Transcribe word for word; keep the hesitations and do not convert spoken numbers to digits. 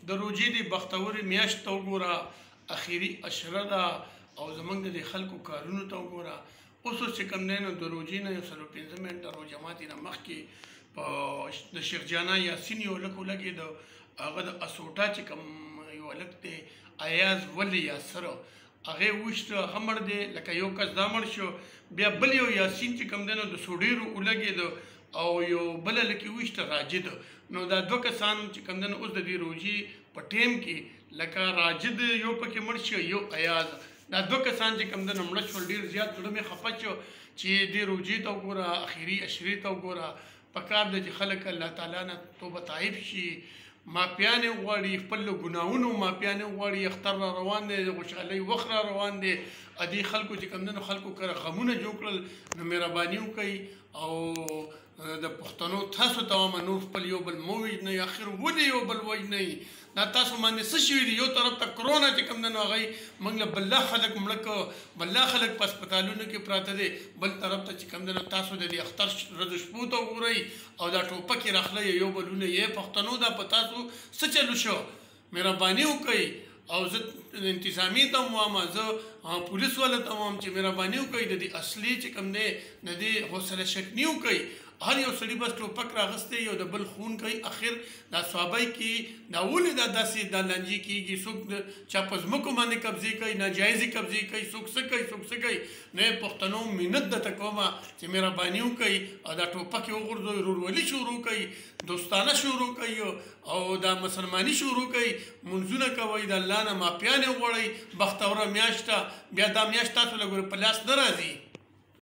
د روژې د بختورې میاشت ته وګوره، اخري عشره ده او زموږ د خلکو کارونو ته وګوره. اوس اوس چې کوم دی نو د روژې نه یو څلور پنځه منټه روژه ماتي نه مخکې په د شیخ جانا یاسین یو هلک ولګېده، هغه د اسوټا چې کوم یو هلک دی ایاز ولی یاسر، هغې وویشته، هغه مړ دی، لکه یو کس دا مړ شو، بیا بل یو یاسین چې کوم دی نو د سوډیرو ولګېده او یو بل هلک یې وویشته راجد. نو دا دوه کسان چې کوم دی نو اوس د دې روژې په ټیم کې لکه راجد یو پکې مړ شو، یو ایاز، دا دوه کسان چې کوم دی نو مړه شول. ډېر زیات زړه مې خفه شو چې دې روژې ته وګوره، اخري عشرې ته وګوره. پکار ده چې خلک الله تعالی نه توبه طائب شي، ماپیانې وغواړي، خپل له ګناهونو ماپیانې وغواړي. اختر را روان دی، د خوشحالۍ وخت را روان دی، ادې خلکو چې کوم دی نو خلکو کره غمونه جوړ کړل. نو مهرباني وکئ او د پښتنو تاسو ته وایم نور خپل یو بل مه وژنئ. اخر ولې یو بل وژنئ؟ دا تاسو باندې څه شوي دي؟ یو طرف ته کرونا چې کوم دی نو هغوی موږ له بله خلک مړه کړه، بله خلک په هسپتالونو کې پراته دی، بل طرف ته چې کوم دی نو تاسو د دې اختر ورځو شپو ته وګورئ او دا ټوپکې راخلئ یو بلونه یې پښتنو دا په تاسو څه چلو شو؟ مهرباني وکئ. او زه انتظامي ته هم وایم، زه پولیس والا ته وایم چې مهرباني وکئ د دې اصلي چې کوم دی د دې حوصله شکني وکئ. هر یو سړي بس ټوپک راغستی یو د بل خون کوي. اخر دا صحابه کې دا ولې دا داسې دا لانجې کېږي؟ څوک چا په ځمکو باندې قبضې کوي، ناجایزې قبضې کوي، څوک څه کوي څوک څه کوي. نو یې پښتنو منت درته کومه چې مهرباني وکئ او دا ټوپک یې وغورځوئ، ورورولي شروع کوئ، دوستانه شروع کوئ او دا مسلماني شروع کوئ، منځونه کوئ، د الله نه معافیانې وغواړئ. بختوره میاشت ده، بیا دا میاشت تاسو له ګوره په لاس نه راځي.